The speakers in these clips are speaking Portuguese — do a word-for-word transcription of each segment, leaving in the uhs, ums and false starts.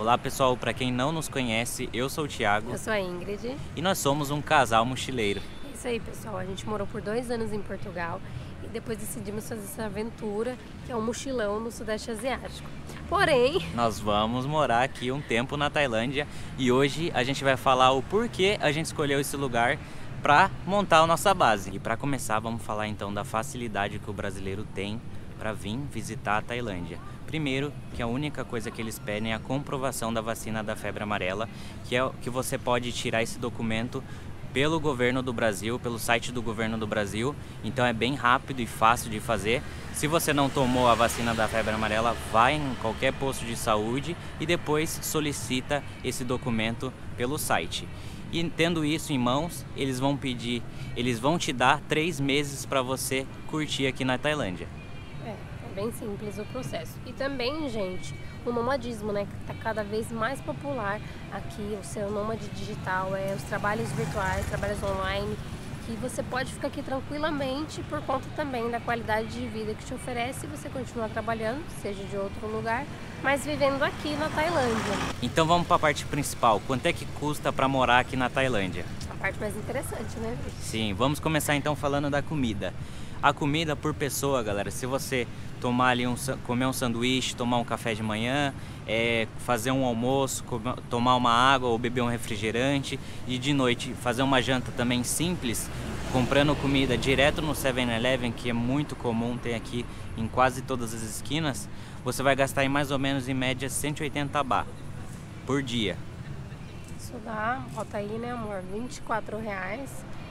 Olá pessoal, para quem não nos conhece, eu sou o Thiago. Eu sou a Ingrid. E nós somos um casal mochileiro. É isso aí, pessoal. A gente morou por dois anos em Portugal e depois decidimos fazer essa aventura, que é um mochilão no Sudeste Asiático. Porém, nós vamos morar aqui um tempo na Tailândia e hoje a gente vai falar o porquê a gente escolheu esse lugar para montar a nossa base. E para começar, vamos falar então da facilidade que o brasileiro tem para vir visitar a Tailândia. Primeiro, que a única coisa que eles pedem é a comprovação da vacina da febre amarela, que é que você pode tirar esse documento pelo governo do Brasil, pelo site do governo do Brasil. Então é bem rápido e fácil de fazer. Se você não tomou a vacina da febre amarela, vai em qualquer posto de saúde e depois solicita esse documento pelo site. E tendo isso em mãos, eles vão pedir, eles vão te dar três meses para você curtir aqui na Tailândia. É, é bem simples o processo. E também, gente, o nomadismo, né, que está cada vez mais popular aqui, o seu nômade digital, é os trabalhos virtuais, trabalhos online, que você pode ficar aqui tranquilamente por conta também da qualidade de vida que te oferece e você continuar trabalhando, seja de outro lugar, mas vivendo aqui na Tailândia. Então vamos para a parte principal. Quanto é que custa para morar aqui na Tailândia? A parte mais interessante, né? Sim, vamos começar então falando da comida. A comida por pessoa, galera, se você tomar ali um, comer um sanduíche, tomar um café de manhã, é, fazer um almoço, comer, tomar uma água ou beber um refrigerante e de noite fazer uma janta também simples, comprando comida direto no seven eleven, que é muito comum, tem aqui em quase todas as esquinas, você vai gastar em mais ou menos em média cento e oitenta baht por dia. Isso dá, bota aí, né, amor, vinte e quatro reais.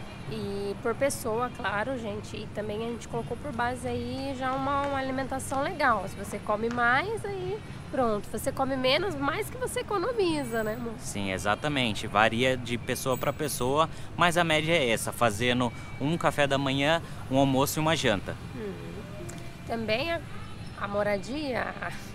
E por pessoa, claro, gente, e também a gente colocou por base aí já uma, uma alimentação legal. Se você come mais, aí pronto, você come menos, mais que você economiza, né, amor? Sim, exatamente, varia de pessoa para pessoa, mas a média é essa, fazendo um café da manhã, um almoço e uma janta. Hum. Também a, a moradia...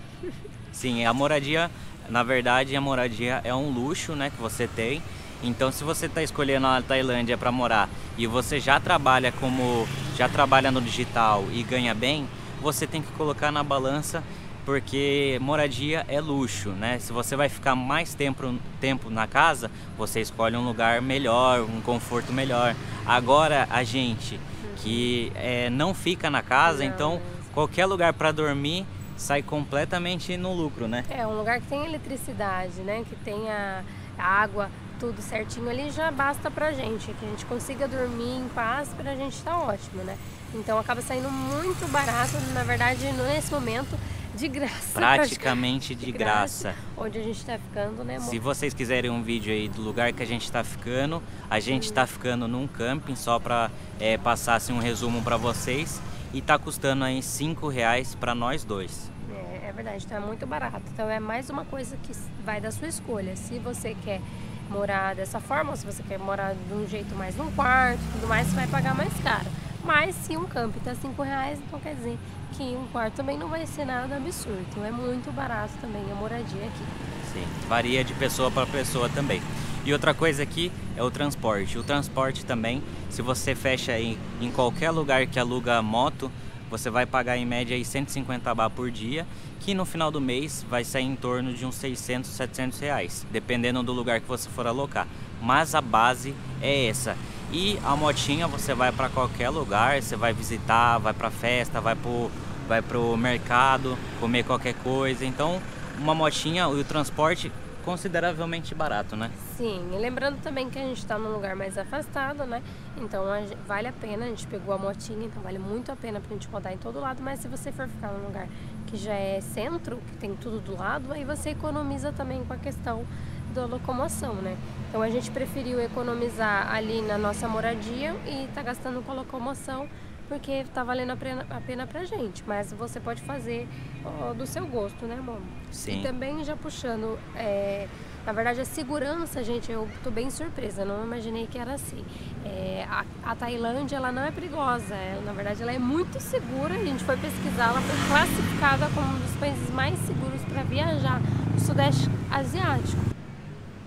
Sim, a moradia, na verdade, a moradia é um luxo, né, que você tem. Então, se você está escolhendo a Tailândia para morar e você já trabalha como já trabalha no digital e ganha bem, você tem que colocar na balança, porque moradia é luxo, né? Se você vai ficar mais tempo, tempo na casa, você escolhe um lugar melhor, um conforto melhor. Agora, a gente que é, não fica na casa, não, então qualquer lugar para dormir sai completamente no lucro, né? É um lugar que tem eletricidade, né? Que tenha água, tudo certinho ali já basta pra gente, que a gente consiga dormir em paz, pra gente tá ótimo, né? Então acaba saindo muito barato, na verdade, nesse momento, de graça. Praticamente de, de graça. graça. Onde a gente tá ficando, né, amor? Se vocês quiserem um vídeo aí do lugar que a gente tá ficando, a gente hum. tá ficando num camping, só pra é, passar assim, um resumo pra vocês, e tá custando aí cinco reais pra nós dois. É, é verdade, então é muito barato. Então é mais uma coisa que vai da sua escolha. Se você quer morar dessa forma, ou se você quer morar de um jeito mais num quarto, tudo mais, você vai pagar mais caro. Mas se um camping tá cinco reais, então quer dizer que um quarto também não vai ser nada absurdo. Então é muito barato também a moradia aqui. Sim, varia de pessoa para pessoa também. E outra coisa aqui é o transporte. O transporte também, se você fecha aí em qualquer lugar que aluga moto, você vai pagar em média aí cento e cinquenta baht por dia, que no final do mês vai sair em torno de uns seiscentos, setecentos reais, dependendo do lugar que você for alocar. Mas a base é essa. E a motinha você vai para qualquer lugar, você vai visitar, vai para festa, vai pro, vai pro mercado, comer qualquer coisa. Então, uma motinha e o transporte consideravelmente barato, né? Sim, e lembrando também que a gente está num lugar mais afastado, né? Então a gente, vale a pena, a gente pegou a motinha, então vale muito a pena pra gente rodar em todo lado, mas se você for ficar num lugar que já é centro, que tem tudo do lado, aí você economiza também com a questão da locomoção, né? Então a gente preferiu economizar ali na nossa moradia e tá gastando com a locomoção, porque tá valendo a pena, a pena pra gente, mas você pode fazer ó, do seu gosto, né, amor? Sim. E também já puxando, é, na verdade a segurança, gente, eu tô bem surpresa, não imaginei que era assim. É, a, a Tailândia, ela não é perigosa, ela, na verdade ela é muito segura, a gente foi pesquisar, ela foi classificada como um dos países mais seguros para viajar no Sudeste Asiático.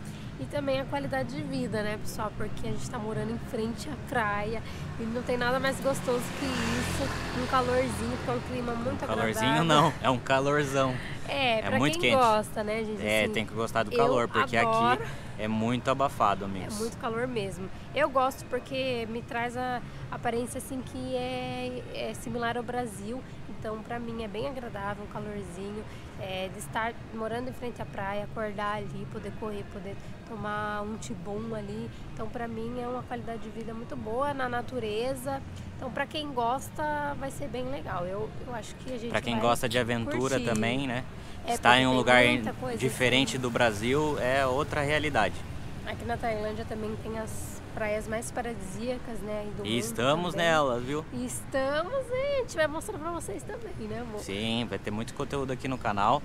E também a qualidade de vida, né, pessoal? Porque a gente tá morando em frente à praia e não tem nada mais gostoso que isso. Um calorzinho, porque é um clima muito agradável. Calorzinho não, é um calorzão. É, pra é muito quem quente. gosta, né, gente? É, assim, tem que gostar do calor, porque adoro. aqui é muito abafado, É amigos. muito calor mesmo. Eu gosto porque me traz a aparência assim que é, é similar ao Brasil. Então, pra mim é bem agradável, um calorzinho, é, de estar morando em frente à praia, acordar ali, poder correr, poder tomar um tibum ali. Então, pra mim é uma qualidade de vida muito boa na natureza. Então, pra quem gosta, vai ser bem legal. Eu, eu acho que a gente Pra quem vai gosta de aventura curtir. também, né? É, Estar em um porque lugar tem muita coisa diferente assim. do Brasil é outra realidade. Aqui na Tailândia também tem as praias mais paradisíacas, né? aí do E mundo estamos também. nelas, viu? E estamos, e a gente vai mostrar pra vocês também, né, amor? Sim, vai ter muito conteúdo aqui no canal.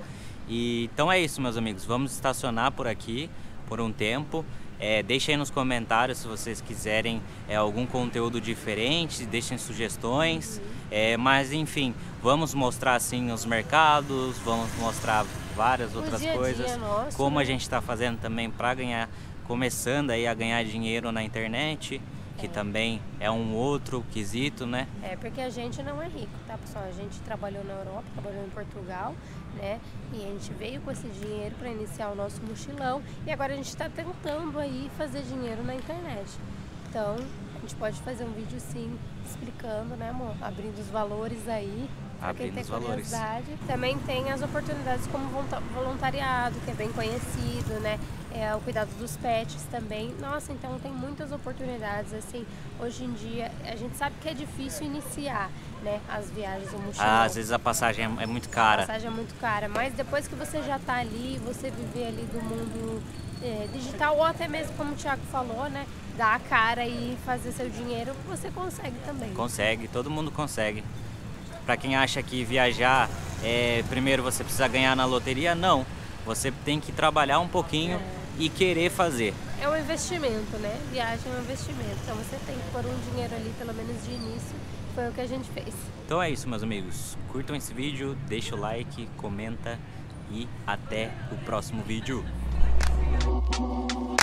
E então é isso, meus amigos. Vamos estacionar por aqui por um tempo. É, deixem aí nos comentários se vocês quiserem é, algum conteúdo diferente, deixem sugestões. Uhum. É, mas enfim, vamos mostrar assim os mercados, vamos mostrar várias O outras dia a dia coisas, nosso, como né? a gente está fazendo também para ganhar, começando aí a ganhar dinheiro na internet, que É. também é um outro quesito, né? É, porque a gente não é rico, tá, pessoal? A gente trabalhou na Europa, trabalhou em Portugal, né? E a gente veio com esse dinheiro para iniciar o nosso mochilão e agora a gente está tentando aí fazer dinheiro na internet. Então, a gente pode fazer um vídeo sim, explicando, né, amor? Abrindo os valores aí. Pra quem Abrindo tem os valores. curiosidade. Também tem as oportunidades como voluntariado, que é bem conhecido, né? É, o cuidado dos pets também. Nossa, então tem muitas oportunidades, assim. Hoje em dia, a gente sabe que é difícil iniciar, né? As viagens do mochilão. Ah, às vezes a passagem é, é muito cara. A passagem é muito cara, mas depois que você já tá ali, você viver ali do mundo é, digital, ou até mesmo, como o Thiago falou, né? Dar a cara e fazer seu dinheiro, você consegue também. Consegue, todo mundo consegue. Para quem acha que viajar, é, primeiro você precisa ganhar na loteria, não. Você tem que trabalhar um pouquinho é. e querer fazer. É um investimento, né? Viagem é um investimento. Então você tem que pôr um dinheiro ali, pelo menos de início. Foi o que a gente fez. Então é isso, meus amigos. Curtam esse vídeo, deixa o like, comenta e até o próximo vídeo.